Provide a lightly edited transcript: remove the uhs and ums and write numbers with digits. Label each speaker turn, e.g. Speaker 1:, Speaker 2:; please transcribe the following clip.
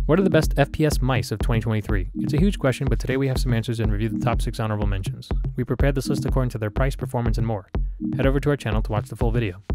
Speaker 1: What are the best FPS mice of 2023? It's a huge question, but today we have some answers and review the top 6 honorable mentions. We prepared this list according to their price, performance, and more. Head over to our channel to watch the full video.